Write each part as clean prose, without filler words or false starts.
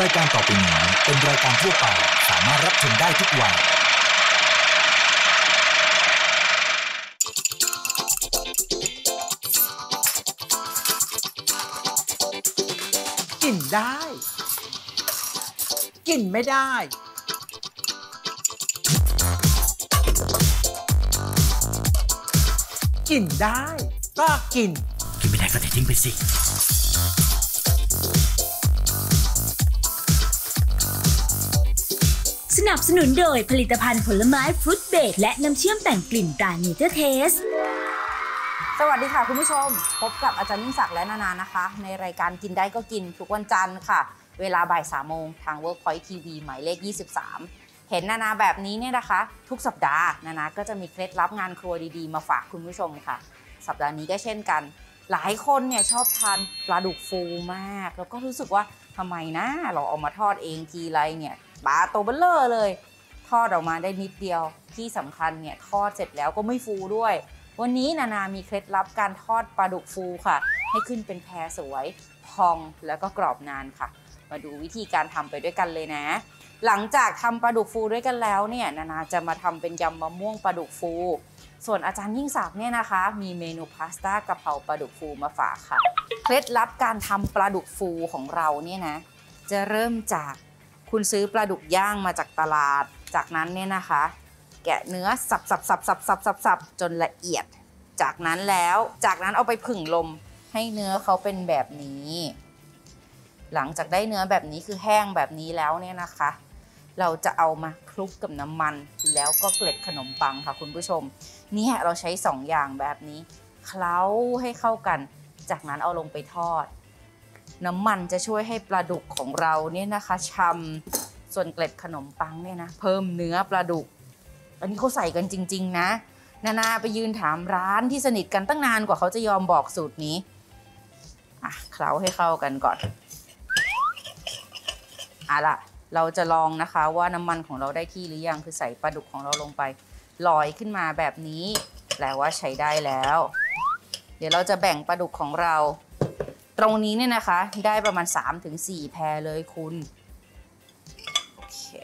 รายการต่อไปนี้เป็นรายการทั่วไปสามารถรับชมได้ทุกวัยกินได้กินไม่ได้กินได้ก็กินไม่ได้ก็ทิ้งไปสิสนับสนุนโดยผลิตภัณฑ์ผลไม้ฟรุตเบรดและน้ำเชื่อมแต่งกลิ่นตราเนเจอร์เทสสวัสดีค่ะคุณผู้ชมพบกับอาจารย์ยิ่งศักดิ์และนานานะคะในรายการกินได้ก็กินทุกวันจันทร์ค่ะเวลาบ่าย 3 โมงทาง Workpoint TV หมายเลข 23 เห็นนานาแบบนี้เนี่ยนะคะทุกสัปดาห์นานาก็จะมีเคล็ดลับงานครัวดีๆมาฝากคุณผู้ชมค่ะสัปดาห์นี้ก็เช่นกันหลายคนเนี่ยชอบทานปลาดุกฟูมากแล้วก็รู้สึกว่าทำไมนะเราเอามาทอดเองทีไรเนี่ยปลาตัวเบ้อเร่อเลยทอดออกมาได้นิดเดียวที่สำคัญเนี่ยทอดเสร็จแล้วก็ไม่ฟูด้วยวันนี้นานามีเคล็ดลับการทอดปลาดุกฟูค่ะให้ขึ้นเป็นแพรสวยพองแล้วก็กรอบนานค่ะมาดูวิธีการทำไปด้วยกันเลยนะหลังจากทำปลาดุกฟูด้วยกันแล้วเนี่ยนานาจะมาทำเป็นยำมะม่วงปลาดุกฟูส่วนอาจารย์ยิ่งศักดิ์เนี่ยนะคะมีเมนูพาสต้ากะเพราปลาดุกฟูมาฝากค่ะเคล็ดลับการทำปลาดุกฟูของเราเนี่ยนะจะเริ่มจากคุณซื้อปลาดุกย่างมาจากตลาดจากนั้นเนี่ยนะคะแกะเนื้อสับจนละเอียดจากนั้นเอาไปผึ่งลมให้เนื้อเขาเป็นแบบนี้หลังจากได้เนื้อแบบนี้คือแห้งแบบนี้แล้วเนี่ยนะคะเราจะเอามาคลุกกับน้ำมันแล้วก็เกล็ดขนมปังค่ะคุณผู้ชมเนี่ยเราใช้2อย่างแบบนี้เคล้าให้เข้ากันจากนั้นเอาลงไปทอดน้ำมันจะช่วยให้ปลาดุกของเราเนี่ยนะคะฉ่ำส่วนเกล็ดขนมปังเนี่ยนะเพิ่มเนื้อปลาดุกอันนี้เขาใส่กันจริงๆนะนานาไปยืนถามร้านที่สนิทกันตั้งนานกว่าเขาจะยอมบอกสูตรนี้เคล้าให้เข้ากันก่อนล่ะเราจะลองนะคะว่าน้ำมันของเราได้ที่หรือยังคือใส่ปลาดุกของเราลงไปลอยขึ้นมาแบบนี้แปลว่าใช้ได้แล้วเดี๋ยวเราจะแบ่งปลาดุกของเราตรงนี้เนี่ยนะคะได้ประมาณ 3-4 แพรเลยคุณโอเค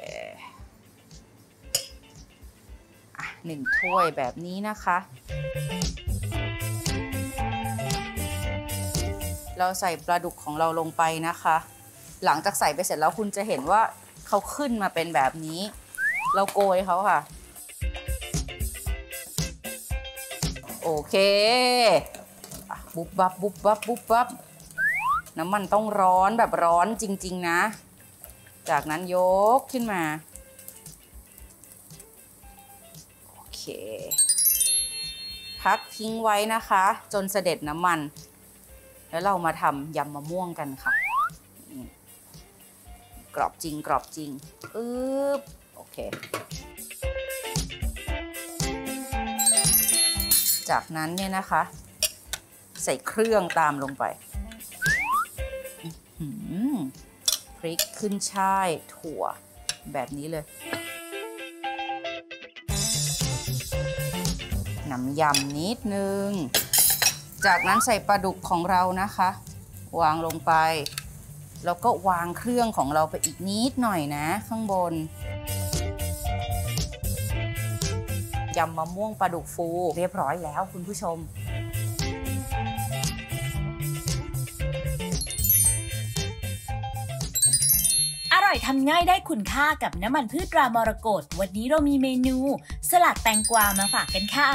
1 ถ้วยแบบนี้นะคะเราใส่ปลาดุกของเราลงไปนะคะหลังจากใส่ไปเสร็จแล้วคุณจะเห็นว่าเขาขึ้นมาเป็นแบบนี้เราโกยเขาค่ะโอเคบุบบับบุบบับบุบบับน้ำมันต้องร้อนแบบร้อนจริงๆนะจากนั้นยกขึ้นมาโอเคพักทิ้งไว้นะคะจนเสด็จน้ำมันแล้วเรามาทำยำมะม่วงกันค่ะกรอบจริงโอเคจากนั้นเนี่ยนะคะใส่เครื่องตามลงไปพริกขึ้นช่ายถั่วแบบนี้เลยน้ำยำนิดนึงจากนั้นใส่ปลาดุกของเรานะคะวางลงไปแล้วก็วางเครื่องของเราไปอีกนิดหน่อยนะข้างบนยำมะม่วงปลาดุกฟูเรียบร้อยแล้วคุณผู้ชมอร่อยทำง่ายได้คุณค่ากับน้ำมันพืชตรามรกตวันนี้เรามีเมนูสลัดแตงกวามาฝากกันค่ะ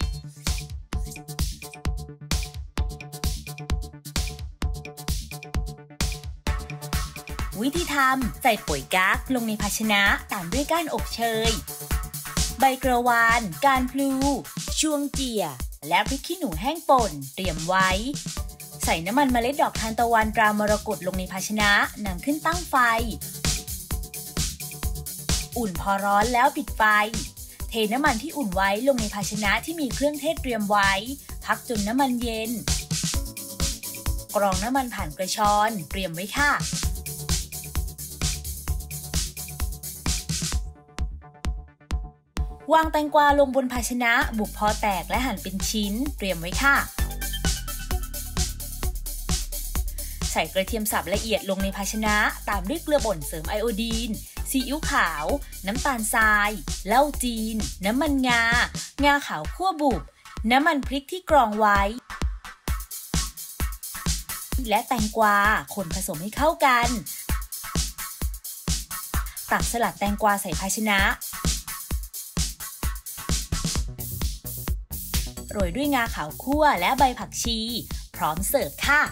วิธีทำใส่ปุ๋ยกั๊กลงในภาชนะตามด้วยก้านอบเชยใบกระวานก้านพลูช่วงเจี่ยและพริกขี้หนูแห้งป่นเตรียมไว้ใส่น้ำมันเมล็ดดอกทานตะวันตรามรกตลงในภาชนะนำขึ้นตั้งไฟอุ่นพอร้อนแล้วปิดไฟเทน้ำมันที่อุ่นไว้ลงในภาชนะที่มีเครื่องเทศเตรียมไว้พักจนน้ำมันเย็นกรองน้ำมันผ่านกระชอนเตรียมไว้ค่ะวางแตงกวาลงบนภาชนะบุกพอแตกและหั่นเป็นชิ้นเตรียมไว้ค่ะใส่กระเทียมสับละเอียดลงในภาชนะตามด้วยเกลือป่นเสริมไอโอดีนซีอิ๊วขาวน้ำตาลทรายเหล้าจีนน้ำมันงาขาวคั่วบุบน้ำมันพริกที่กรองไว้และแตงกวาคนผสมให้เข้ากันตักสลัดแตงกวาใส่ภาชนะโรยด้วยงาขาวคั่วและใบผักชีพร้อมเสิร์ฟค่ะ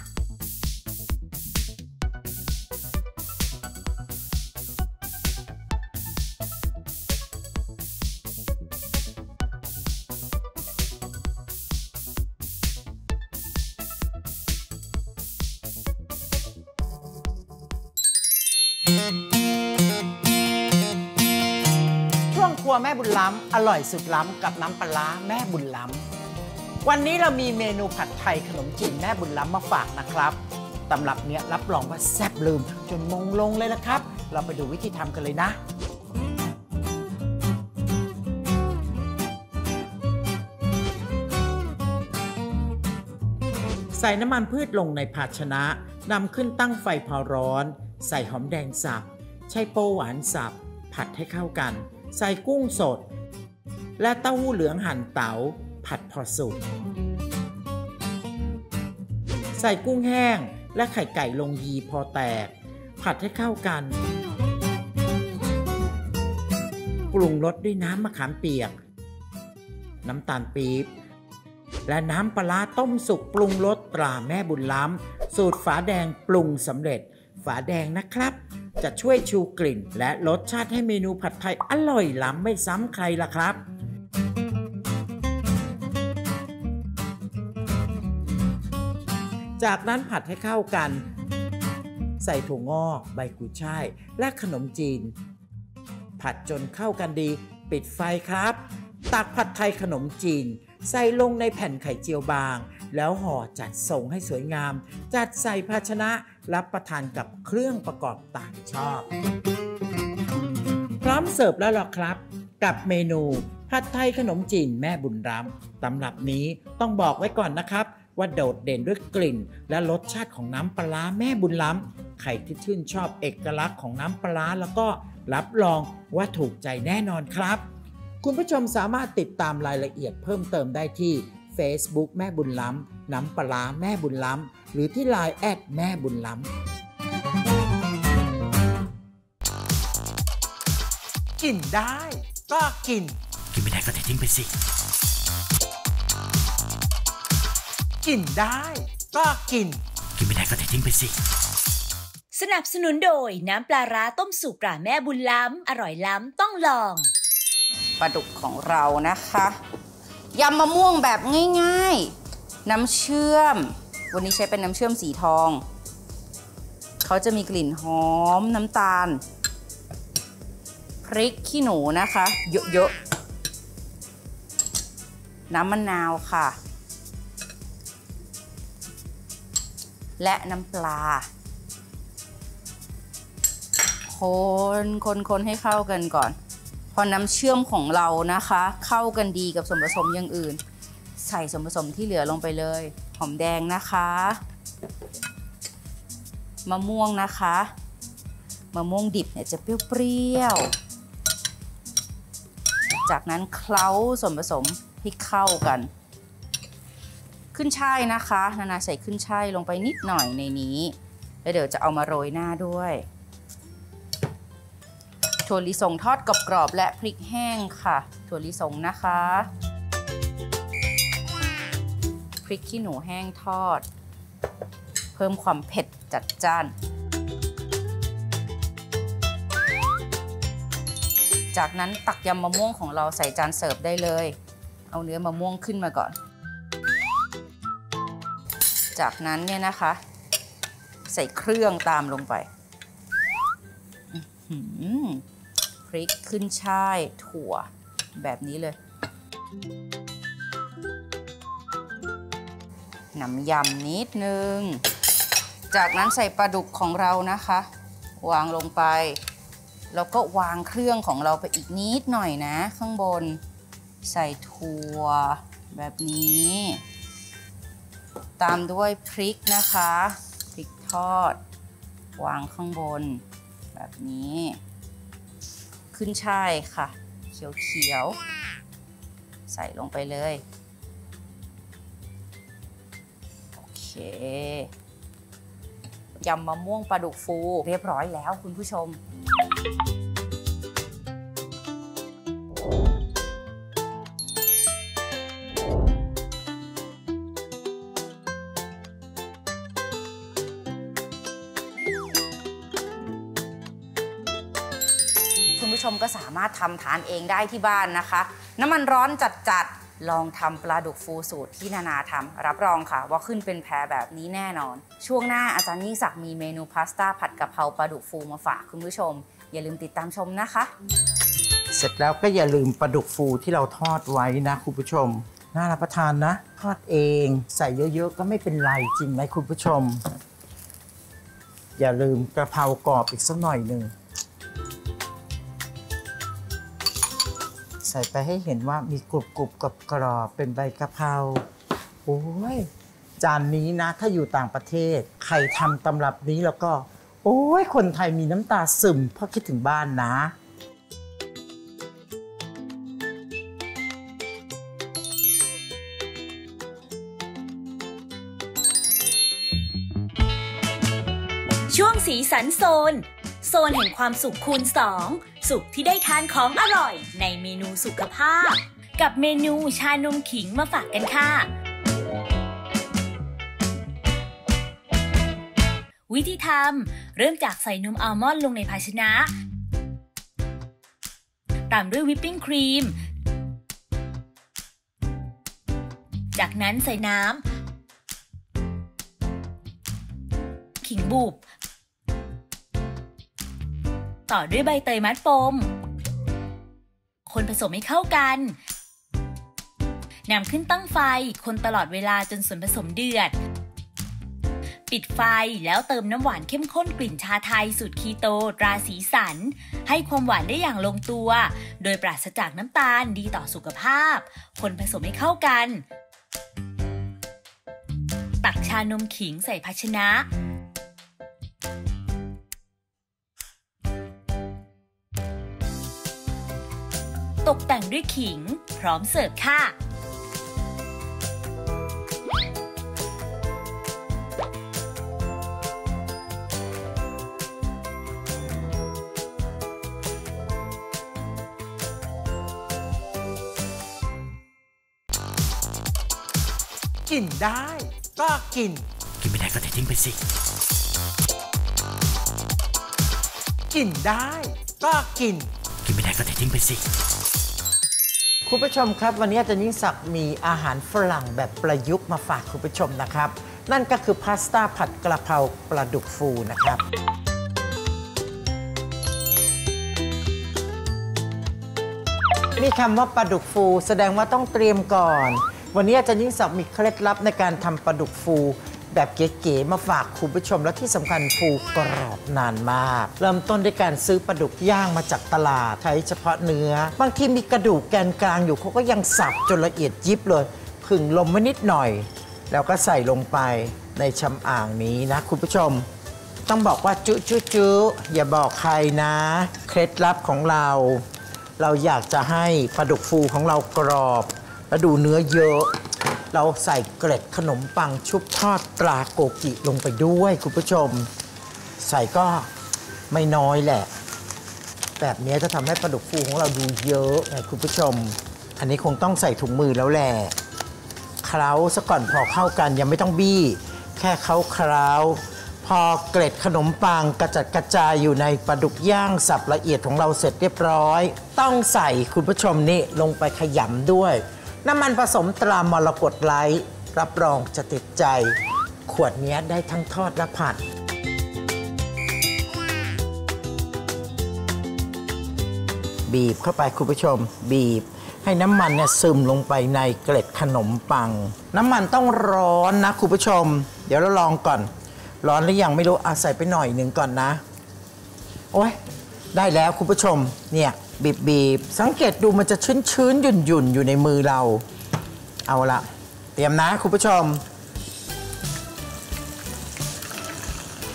ช่วงครัวแม่บุญล้ำอร่อยสุดล้ำกับน้ำปลาร้าแม่บุญล้ำวันนี้เรามีเมนูผัดไทยขนมจีนแม่บุญล้ำมาฝากนะครับตำรับเนี้ยรับรองว่าแซ่บลืมจนมงลงเลยละครับเราไปดูวิธีทำกันเลยนะใส่น้ำมันพืชลงในภาชนะนำขึ้นตั้งไฟพอร้อนใส่หอมแดงสับไชโป๊วหวานสับผัดให้เข้ากันใส่กุ้งสดและเต้าหู้เหลืองหั่นเต๋าผัดพอสุกใส่กุ้งแห้งและไข่ไก่ลงยีพอแตกผัดให้เข้ากันปรุงรสด้วยน้ำมะขามเปียกน้ำตาลปี๊บและน้ำปลาร้าต้มสุกปรุงรสตราแม่บุญล้ำสูตรฝาแดงปรุงสำเร็จฝาแดงนะครับจะช่วยชูกลิ่นและรสชาติให้เมนูผัดไทยอร่อยล้ำไม่ซ้ำใครล่ะครับจากนั้นผัดให้เข้ากันใส่ถั่วงอกใบกุยช่ายและขนมจีนผัดจนเข้ากันดีปิดไฟครับตักผัดไทยขนมจีนใส่ลงในแผ่นไข่เจียวบางแล้วห่อจัดส่งให้สวยงามจัดใส่ภาชนะรับประทานกับเครื่องประกอบต่างชอบพร้อมเสิร์ฟแล้วหรอครับกับเมนูผัดไทยขนมจีนแม่บุญล้ำตำรับนี้ต้องบอกไว้ก่อนนะครับว่าโดดเด่นด้วยกลิ่นและรสชาติของน้ำปลาร้าแม่บุญล้ำใครที่ชื่นชอบเอกลักษณ์ของน้ำปลาร้าแล้วก็รับรองว่าถูกใจแน่นอนครับคุณผู้ชมสามารถติดตามรายละเอียดเพิ่มเติมได้ที่ Facebook แม่บุญล้ำน้ำปลาร้าแม่บุญล้ำหรือที่ LINE แอดแม่บุญล้ำกินได้ก็กินไม่ได้ก็ทิ้งไปสิกินได้ก็กินไม่ได้ก็ทิ้งไปสิสนับสนุนโดยน้ำปลาร้าต้มสุกตราแม่บุญล้ำอร่อยล้ำต้องลองปลาดุกของเรานะคะยำมะม่วงแบบง่ายๆน้ำเชื่อมวันนี้ใช้เป็นน้ำเชื่อมสีทองเขาจะมีกลิ่นหอมน้ำตาลพริกขี้หนูนะคะเยอะๆน้ำมะนาวค่ะและน้ำปลาคนให้เข้ากันก่อนพอน้ำเชื่อมของเรานะคะเข้ากันดีกับส่วนผสมอย่างอื่นใส่ส่วนผสมที่เหลือลงไปเลยหอมแดงนะคะมะม่วงนะคะมะม่วงดิบเนี่ยจะเปรี้ยวๆจากนั้นเคล้าส่วนผสมให้เข้ากันขึ้นช่ายนะคะนานาใส่ขึ้นช่ายลงไปนิดหน่อยในนี้แล้วเดี๋ยวจะเอามาโรยหน้าด้วยถั่วลิสงทอดกรอบๆและพริกแห้งค่ะถั่วลิสงนะคะพริกขี้หนูแห้งทอดเพิ่มความเผ็ดจัดจ้านจากนั้นตักยำมะม่วงของเราใส่จานเสิร์ฟได้เลยเอาเนื้อมะม่วงขึ้นมาก่อนจากนั้นเนี่ยนะคะใส่เครื่องตามลงไปพริกขึ้นช่ายถั่วแบบนี้เลยน้ำยำนิดนึงจากนั้นใส่ปลาดุกของเรานะคะวางลงไปแล้วก็วางเครื่องของเราไปอีกนิดหน่อยนะข้างบนใส่ถั่วแบบนี้ตามด้วยพริกนะคะพริกไททอดวางข้างบนแบบนี้ขึ้นช่ายค่ะเขียวๆใส่ลงไปเลยโอเคยำมะม่วงปลาดุกฟูเรียบร้อยแล้วคุณผู้ชมคุณผู้ชมก็สามารถทำทานเองได้ที่บ้านนะคะน้ำมันร้อนจัดๆลองทำปลาดุกฟูสูตรที่นานาทำรับรองค่ะว่าขึ้นเป็นแพรแบบนี้แน่นอนช่วงหน้าอาจารย์ยิ่งศักดิ์มีเมนูพาสต้าผัดกะเพราปลาดุกฟูมาฝากคุณผู้ชมอย่าลืมติดตามชมนะคะเสร็จแล้วก็อย่าลืมปลาดุกฟูที่เราทอดไว้นะคุณผู้ชมน่ารับประทานนะทอดเองใส่เยอะๆก็ไม่เป็นไรจริงไหมคุณผู้ชมอย่าลืมกระเพรากรอบอีกสักหน่อยหนึ่งใส่ไปให้เห็นว่ามีกรุบกรอบเป็นใบกะเพราโอ้ยจานนี้นะถ้าอยู่ต่างประเทศใครทำตำรับนี้แล้วก็โอ้ยคนไทยมีน้ำตาซึมเพราะคิดถึงบ้านนะช่วงสีสันโซนแห่งความสุขคูณ2สุขที่ได้ทานของอร่อยในเมนูสุขภาพกับเมนูชานมขิงมาฝากกันค่ะวิธีทำเริ่มจากใส่นมอัลมอนด์ลงในภาชนะตามด้วยวิปปิ้งครีมจากนั้นใส่น้ำขิงบุบต่อด้วยใบเตยมัดปมคนผสมให้เข้ากันนำขึ้นตั้งไฟคนตลอดเวลาจนส่วนผสมเดือดปิดไฟแล้วเติมน้ำหวานเข้มข้นกลิ่นชาไทยสูตรคีโตตราสีสันให้ความหวานได้อย่างลงตัวโดยปราศจากน้ำตาลดีต่อสุขภาพคนผสมให้เข้ากันตักชานมขิงใส่ภาชนะตกแต่งด้วยขิงพร้อมเสิร์ฟค่ะกินได้ก็กินไม่ได้ก็ทิ้งไปสิกินได้ก็กินไม่ได้ก็ทิ้งไปสิคุณผู้ชมครับวันนี้อาจารย์ยิ่งศักดิ์มีอาหารฝรั่งแบบประยุกต์มาฝากคุณผู้ชมนะครับนั่นก็คือพาสต้าผัดกระเพราปลาดุกฟูนะครับมีคำว่าปลาดุกฟูแสดงว่าต้องเตรียมก่อนวันนี้อาจารย์ยิ่งศักดิ์มีเคล็ดลับในการทำปลาดุกฟูแบบเก๋ๆมาฝากคุณผู้ชมและที่สำคัญฟูกรอบนานมากเริ่มต้นด้วยการซื้อปลาดุกย่างมาจากตลาดใช้เฉพาะเนื้อบางทีมีกระดูกแกนกลางอยู่เขาก็ยังสับจนละเอียดยิบเลยผึ่งลมไว้นิดหน่อยแล้วก็ใส่ลงไปในชำอ่างนี้นะคุณผู้ชมต้องบอกว่าจุอย่าบอกใครนะเคล็ดลับของเราอยากจะให้ปลาดุกฟูของเรากรอบและดูเนื้อเยอะเราใส่เกล็ดขนมปังชุบทอดตราโกกิลงไปด้วยคุณผู้ชมใส่ก็ไม่น้อยแหละแบบนี้จะทำให้ปลาดุกฟูของเราดูเยอะไงคุณผู้ชมอันนี้คงต้องใส่ถุงมือแล้วแหละเคล้าซะก่อนพอเข้ากันยังไม่ต้องบี้แค่เคล้าพอเกล็ดขนมปังกระจัดกระจายอยู่ในปลาดุกย่างสับละเอียดของเราเสร็จเรียบร้อยต้องใส่คุณผู้ชมนี่ลงไปขยำด้วยน้ำมันผสมตรามรกตไลท์รับรองจะติดใจขวดนี้ได้ทั้งทอดและผัดบีบเข้าไปคุณผู้ชมบีบให้น้ำมันเนี่ยซึมลงไปในเกล็ดขนมปังน้ำมันต้องร้อนนะคุณผู้ชมเดี๋ยวเราลองก่อนร้อนหรือยังไม่รู้ใส่ไปหน่อยหนึ่งก่อนนะโอ้ยได้แล้วคุณผู้ชมเนี่ยบีบสังเกตดูมันจะชื้นหยุ่นอยู่ในมือเราเอาละเตรียมนะคุณผู้ชม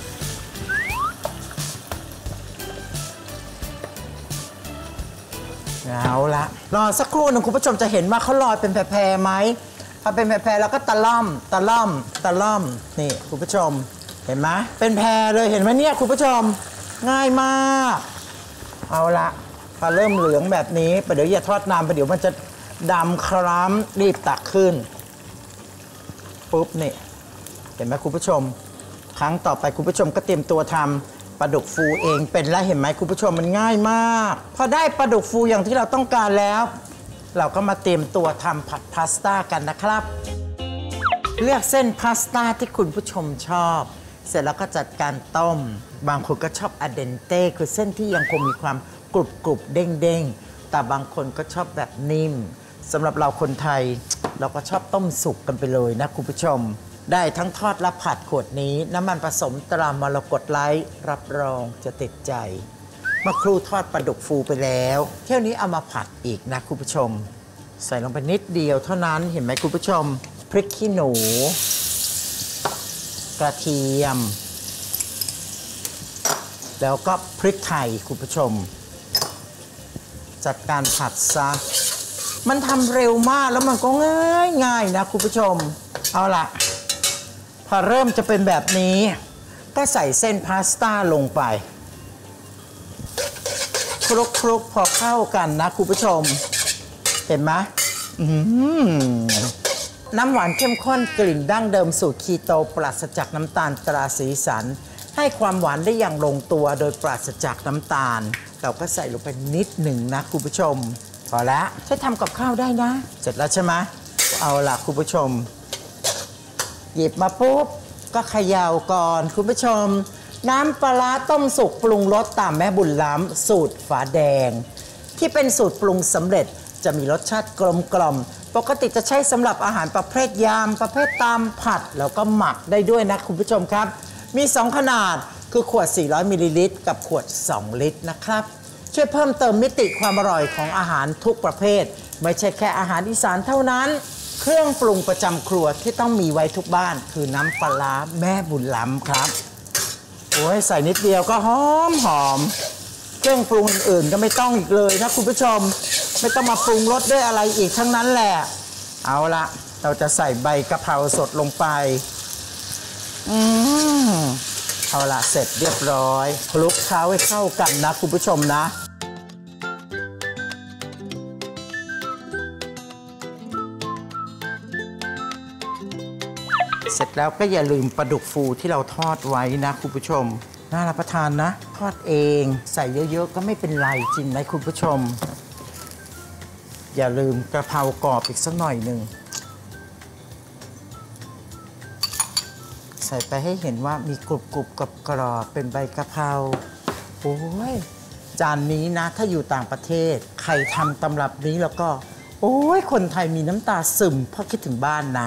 เอาละรอสักครู่หนึ่งคุณผู้ชมจะเห็นว่าเขาลอยเป็นแพรๆไหมพอเป็นแพรๆแล้วก็ตะล่อมนี่คุณผู้ชมเห็นไหมเป็นแพรเลยเห็นไหมเนี่ยคุณผู้ชมง่ายมากเอาละพอเริ่มเหลืองแบบนี้ประเดี๋ยวอย่าทอดนานประเดี๋ยวมันจะดำคล้ำรีบตักขึ้นปุ๊บนี่เห็นไหมคุณผู้ชมครั้งต่อไปคุณผู้ชมก็เตรียมตัวทำปลาดุกฟูเองเป็นแล้วเห็นไหมคุณผู้ชมมันง่ายมากพอได้ปลาดุกฟูอย่างที่เราต้องการแล้วเราก็มาเตรียมตัวทำผัดพาสต้ากันนะครับเลือกเส้นพาสต้าที่คุณผู้ชมชอบเสร็จแล้วก็จัดการต้มบางคนก็ชอบอะเดนเต้คือเส้นที่ยังคงมีความกรุบเด้งแต่บางคนก็ชอบแบบนิ่มสำหรับเราคนไทยเราก็ชอบต้มสุกกันไปเลยนะคุณผู้ชมได้ทั้งทอดและผัดขวดนี้น้ำมันผสมตรามรกตไลท์รับรองจะติดใจเมื่อครู่ทอดปลาดุกฟูไปแล้วเที่ยวนี้เอามาผัดอีกนะคุณผู้ชมใส่ลงไปนิดเดียวเท่านั้นเห็นไหมคุณผู้ชมพริกขี้หนูกระเทียมแล้วก็พริกไทยคุณผู้ชมจัดการผัดซะมันทำเร็วมากแล้วมันก็ง่ายนะคุณผู้ชมเอาล่ะพอเริ่มจะเป็นแบบนี้ก็ใส่เส้นพาสต้าลงไปคลุกพอเข้ากันนะคุณผู้ชมเห็นไหมน้ำหวานเข้มข้นกลิ่นดั้งเดิมสูตรคีโตปราศจากน้ำตาลตราสีสันให้ความหวานได้อย่างลงตัวโดยปราศจากน้ำตาลเราก็ใส่ลงไปนิดหนึ่งนะคุณผู้ชมพอแล้วใช้ทำกับข้าวได้นะเสร็จแล้วใช่ไหมเอาล่ะคุณผู้ชมหยิบมาปุ๊บก็เขย่าก่อนคุณผู้ชมน้ำปลาร้าต้มสุกปรุงรสตามแม่บุญล้ำสูตรฝาแดงที่เป็นสูตรปรุงสำเร็จจะมีรสชาติกลมกล่อมปกติจะใช้สำหรับอาหารประเภทยำประเภทตำผัดแล้วก็หมักได้ด้วยนะคุณผู้ชมครับมี2ขนาดคือขวด400มิลลิลิตรกับขวด2ลิตรนะครับช่วยเพิ่มเติมมิติความอร่อยของอาหารทุกประเภทไม่ใช่แค่อาหารอีสานเท่านั้นเครื่องปรุงประจำครัวที่ต้องมีไว้ทุกบ้านคือน้ำปลาร้าแม่บุญล้ำครับโอ้ยใส่นิดเดียวก็หอมเครื่องปรุงอื่นๆก็ไม่ต้องอีกเลยนะคุณผู้ชมไม่ต้องมาปรุงรสด้วยอะไรอีกทั้งนั้นแหละเอาละเราจะใส่ใบกะเพราสดลงไปเอาละเสร็จเรียบร้อยคลุกเคล้าให้เข้ากันนะคุณผู้ชมนะเสร็จแล้วก็อย่าลืมปลาดุกฟูที่เราทอดไว้นะคุณผู้ชมน่ารับประทานนะทอดเองใส่เยอะๆก็ไม่เป็นไรจริงไหมคุณผู้ชมอย่าลืมกระเพรากรอบอีกสักหน่อยหนึ่งใส่ไปให้เห็นว่ามีกรุบๆกรอบๆเป็นใบกะเพราโอ้ยจานนี้นะถ้าอยู่ต่างประเทศใครทำตำรับนี้แล้วก็โอ้ยคนไทยมีน้ำตาซึมเพราะคิดถึงบ้านนะ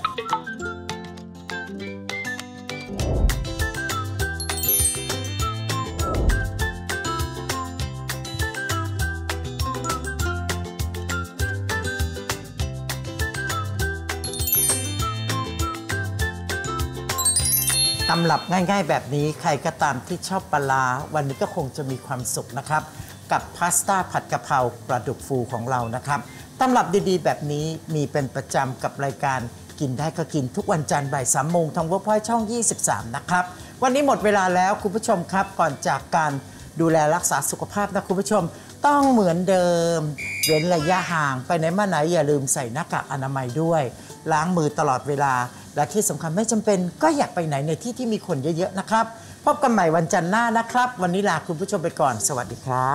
ตำรับง่ายๆแบบนี้ใครก็ตามที่ชอบปลาร้าวันนี้ก็คงจะมีความสุขนะครับกับพาสต้าผัดกะเพราปลาดุกฟูของเรานะครับตำรับดีๆแบบนี้มีเป็นประจำกับรายการกินได้ก็กินทุกวันจันทร์บ่าย3 โมงทาง Workpoint ช่อง 23 นะครับวันนี้หมดเวลาแล้วคุณผู้ชมครับก่อนจากการดูแลรักษาสุขภาพนะคุณผู้ชมต้องเหมือนเดิมเว้นระยะห่างไปไหนมาไหนอย่าลืมใส่หน้ากากอนามัยด้วยล้างมือตลอดเวลาและที่สำคัญไม่จำเป็นก็อยากไปไหนในที่ที่มีคนเยอะๆนะครับพบกันใหม่วันจันทร์หน้านะครับวันนี้ลาคุณผู้ชมไปก่อนสวัสดีครับ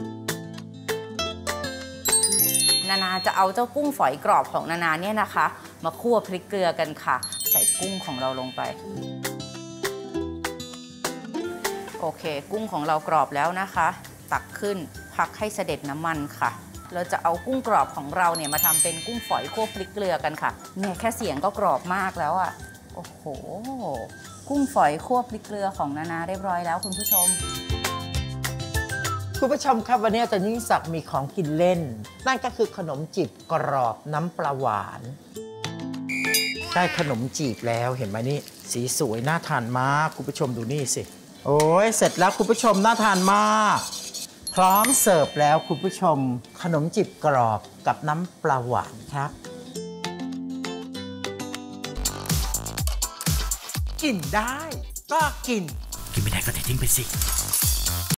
นานาจะเอาเจ้ากุ้งฝอยกรอบของนานาเนี่ยนะคะมาคั่วพริกเกลือกันค่ะใส่กุ้งของเราลงไปโอเคกุ้งของเรากรอบแล้วนะคะตักขึ้นพักให้เสด็จน้ำมันค่ะเราจะเอากุ้งกรอบของเราเนี่ยมาทำเป็นกุ้งฝอยคั่วพริกเกลือกันค่ะเนี่ยแค่เสียงก็กรอบมากแล้วอ่ะโอ้โหกุ้งฝอยคั่วพริกเกลือของนานาเรียบร้อยแล้วคุณผู้ชมคุณผู้ชมครับวันนี้อาจารย์ยิ่งศักดิ์มีของกินเล่นนั่นก็คือขนมจีบกรอบน้ำปลาหวานได้ขนมจีบแล้วเห็นไหมนี่สีสวยน่าทานมากคุณผู้ชมดูนี่สิโอ้ยเสร็จแล้วคุณผู้ชมน่าทานมากพร้อมเสิร์ฟแล้วคุณผู้ชมขนมจีบกรอบกับน้ำปลาหวานครับ กินได้ก็กินกินไม่ได้ก็ทิ้งไปสิ